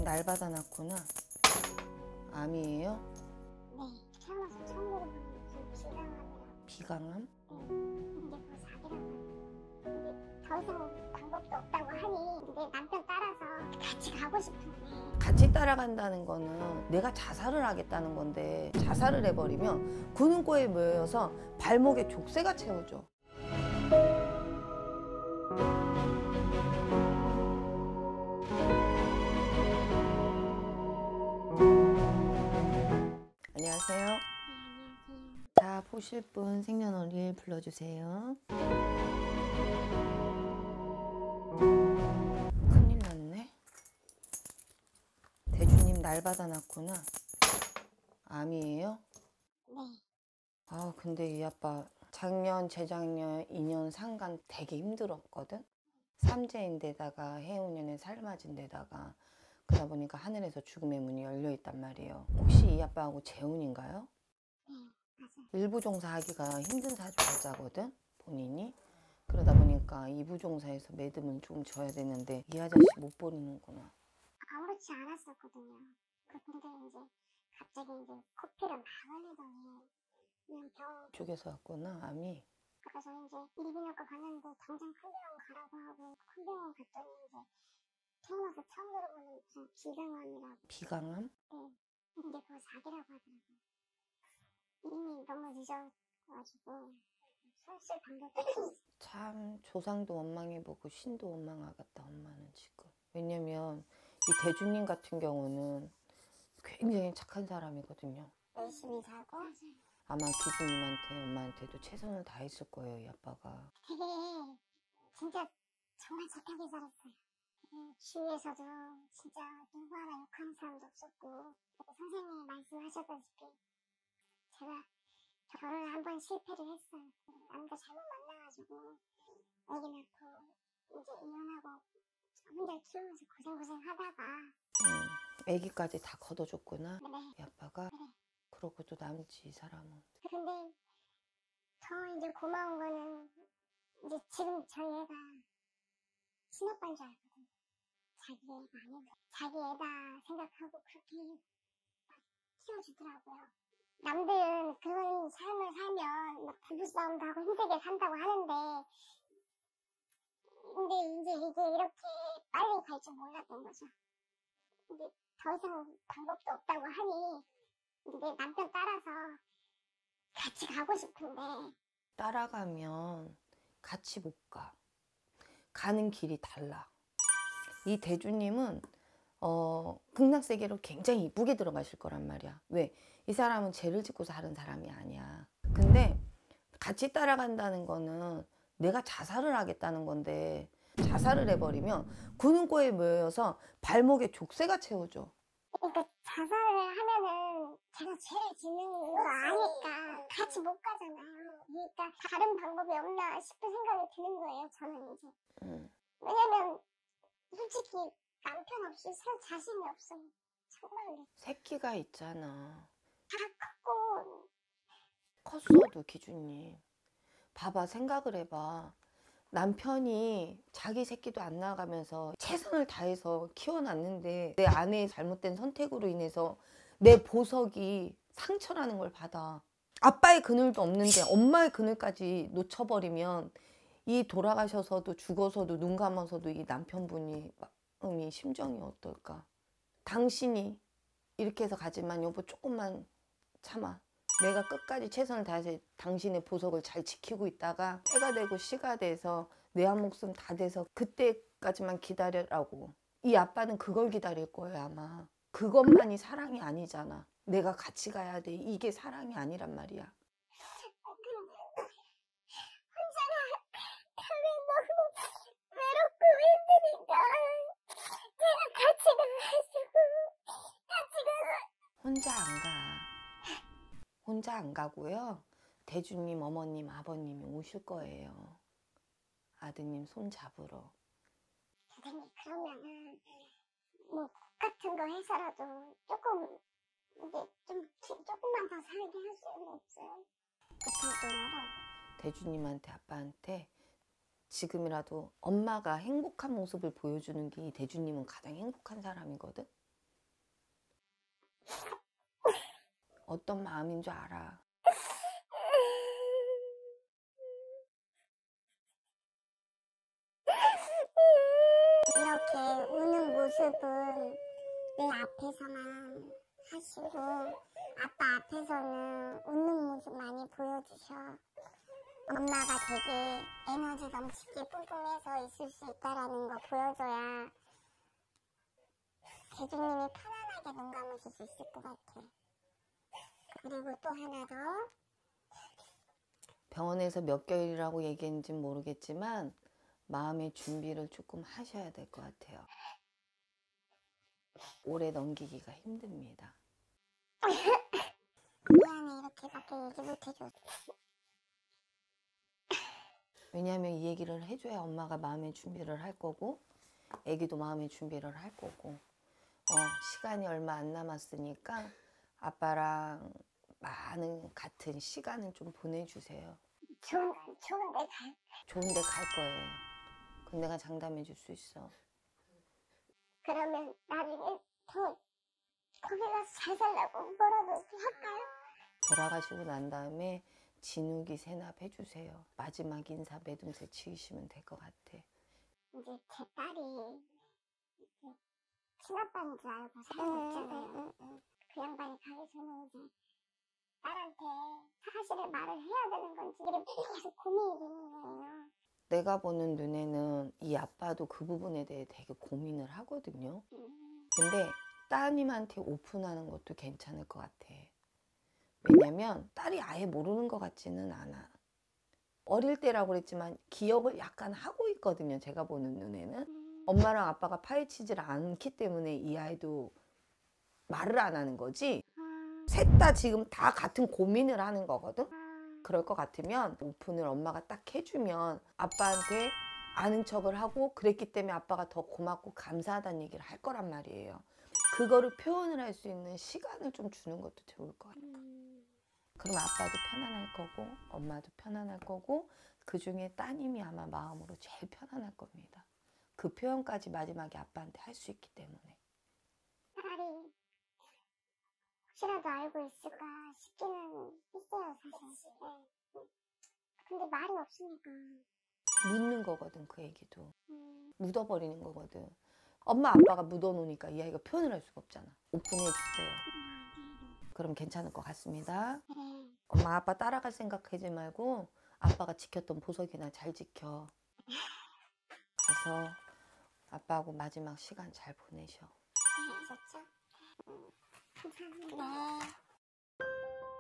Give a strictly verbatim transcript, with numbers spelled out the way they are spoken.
날 받아놨구나. 암이에요? 네, 태어나서 처음 들어보는 비강암이라고. 비강암? 네, 근데 그거 사기라고 하더라고요. 근데 더 이상 방법도 없다고 하니 근데 남편 따라서 같이 가고 싶은데 같이 따라간다는 거는 내가 자살을 하겠다는 건데, 자살을 해버리면 구눈꼬에 모여서 발목에 족쇄가 채워져. 안녕하세요. 네, 안녕하세요. 자, 보실 분 생년월일 불러주세요. 큰일 났네. 대주님 날 받아놨구나. 암이에요? 네, 아, 근데 이 아빠 작년, 재작년, 이 년 상간 되게 힘들었거든? 삼재인데다가 해운년에 살맞은 데다가 그러다 보니까 하늘에서 죽음의 문이 열려있단 말이에요. 혹시 이 아빠하고 재운인가요? 네, 맞아요. 일부 종사하기가 힘든 사주자거든, 본인이. 그러다 보니까 이부 종사에서 매듭을 좀 져야 되는데 이 아저씨 못 버리는구나. 아무렇지 않았었거든요. 그 근데 이제 갑자기 이제 코피를 막 흘리더니 그냥 병 쪽에서 왔구나, 암이. 그래서 이제 이비인후과 갔는데 당장 큰 병원 가라고 하고 큰 병원 갔더니 이제 태어나서 처음 들어보는 무슨 비강암이라고. 비강암? 네. 근데 그거 사기라고 하더라고요. 이미 너무 늦어가지고 손쓸 방법이 없어요. 참 조상도 원망해보고 신도 원망하겠다, 엄마는 지금. 왜냐면 이 대주님 같은 경우는 굉장히 착한 사람이거든요. 열심히 살고 아마 기주님한테, 엄마한테도 최선을 다했을 거예요, 이 아빠가. 되게 진짜 정말 착하게 살았어요. 음, 주위에서도 진짜 누구 하나 욕하는 사람도 없었고 선생님이 말씀하셨다시피 제가 결혼을 한 번 실패를 했어요. 남자 잘못 만나가지고 애기 낳고 이제 이혼하고 혼자 키우면서 고생고생 하다가 응, 애기까지 다 걷어줬구나, 네, 이 아빠가. 네. 그러고도 남지, 이 사람은. 근데 더 이제 고마운 거는 이제 지금 저희 애가 친오빠인 줄 알거든요. 자기 애가 아니고 자기 애다 생각하고 그렇게 키워주더라고요. 남들은 그런 삶을 살면 막 부부싸움도 하고 힘들게 산다고 하는데 근데 이제 이게 이렇게 빨리 갈 줄 몰랐던 거죠. 근데 더 이상 방법도 없다고 하니 근데 남편 따라서 같이 가고 싶은데 따라가면 같이 못 가. 가는 길이 달라. 이 대주님은 어, 극락세계로 굉장히 이쁘게 들어가실 거란 말이야. 왜? 이 사람은 죄를 짓고 사는 사람이 아니야. 근데 같이 따라간다는 거는 내가 자살을 하겠다는 건데, 자살을 해버리면 구눈꼬에 모여서 발목에 족쇄가 채워져. 그러니까 자살을 하면은 제가 죄를 짓는 거 아니까 같이 못 가잖아요. 그러니까 다른 방법이 없나 싶은 생각이 드는 거예요, 저는 이제. 음. 왜냐면 솔직히 남편 없이 살 자신이 없어요. 정말로. 새끼가 있잖아. 다 컸고 컸어도 기준님. 봐봐, 생각을 해봐. 남편이 자기 새끼도 안 낳아가면서 최선을 다해서 키워놨는데 내 아내의 잘못된 선택으로 인해서 내 보석이 상처라는 걸 받아. 아빠의 그늘도 없는데 엄마의 그늘까지 놓쳐버리면 이 돌아가셔서도 죽어서도 눈 감아서도 이 남편분이 마음이 심정이 어떨까. 당신이 이렇게 해서 가지만 여보 조금만 참아. 내가 끝까지 최선을 다해서 당신의 보석을 잘 지키고 있다가 때가 되고 시가 돼서 내 한 목숨 다 돼서 그때까지만 기다려라고. 이 아빠는 그걸 기다릴 거예요, 아마. 그것만이 사랑이 아니잖아. 내가 같이 가야 돼. 이게 사랑이 아니란 말이야. 혼자 가면 너무 외롭고 힘드니까 제가 같이 가가지고 같이 가서 혼자 안 가. 혼자 안 가고요. 대주님, 어머님, 아버님이 오실 거예요. 아드님 손 잡으러. 선생님 그러면은 뭐 같은 거 해서라도 조금 이제 좀 기- 조금만 더 살게 할 수는 없어요? 같은 돈으로. 대주님한테, 아빠한테 지금이라도 엄마가 행복한 모습을 보여주는 게 이 대주님은 가장 행복한 사람이거든. 어떤 마음인 줄 알아. 이렇게 우는 모습은 내 앞에서만 하시고 아빠 앞에서는 웃는 모습 많이 보여주셔. 엄마가 되게 에너지 넘치게 뿜뿜해서 있을 수 있다라는 거 보여줘야 대주님이 편안하게 눈 감으실 수 있을 것 같아. 그리고 또 하나 더. 병원에서 몇 개월이라고 얘기했는지 모르겠지만 마음의 준비를 조금 하셔야 될 것 같아요. 오래 넘기기가 힘듭니다. 미안해, 이렇게밖에 얘기 못해줘. 왜냐하면 이 얘기를 해줘야 엄마가 마음의 준비를 할 거고 애기도 마음의 준비를 할 거고 어, 시간이 얼마 안 남았으니까 아빠랑 많은 같은 시간을 좀 보내주세요. 좋은, 좋은데 가. 좋은 데 갈 거예요. 그럼 내가 장담해 줄 수 있어. 그러면 나중에 더 거기 가서 잘 살라고 뭐라도 할까요? 돌아가시고 난 다음에 진욱이 세납 해주세요. 마지막 인사 매듭새 지으시면 될 것 같아. 이제 제 딸이 친아빠인 줄 알고 살고 있잖아요. 그 양반이 가기 전에 이제 딸한테 사실을 말을 해야 되는 건지 이게 계속 고민이 되는 거예요. 내가 보는 눈에는 이 아빠도 그 부분에 대해 되게 고민을 하거든요. 음, 근데 따님한테 오픈하는 것도 괜찮을 것 같아. 왜냐면 딸이 아예 모르는 것 같지는 않아. 어릴 때라고 그랬지만 기억을 약간 하고 있거든요. 제가 보는 눈에는. 음, 엄마랑 아빠가 파헤치질 않기 때문에 이 아이도 말을 안 하는 거지. 아, 셋 다 지금 다 같은 고민을 하는 거거든. 아, 그럴 것 같으면 오픈을 엄마가 딱 해주면 아빠한테 아는 척을 하고 그랬기 때문에 아빠가 더 고맙고 감사하다는 얘기를 할 거란 말이에요. 그거를 표현을 할 수 있는 시간을 좀 주는 것도 좋을 것 같아요. 음, 그럼 아빠도 편안할 거고 엄마도 편안할 거고 그중에 따님이 아마 마음으로 제일 편안할 겁니다. 그 표현까지 마지막에 아빠한테 할 수 있기 때문에. 딸이 혹시라도 알고 있을까 싶기는 했어요, 사실. 네. 근데 말이 없으니까. 묻는 거거든, 그 얘기도. 음, 묻어버리는 거거든. 엄마 아빠가 묻어놓으니까 이 아이가 표현을 할 수가 없잖아. 오픈해 주세요. 그럼 괜찮을 것 같습니다. 네. 엄마 아빠 따라갈 생각하지 말고 아빠가 지켰던 보석이나 잘 지켜. 가서 아빠하고 마지막 시간 잘 보내셔. 네, 아셨죠? 음, 감사합니다. 네.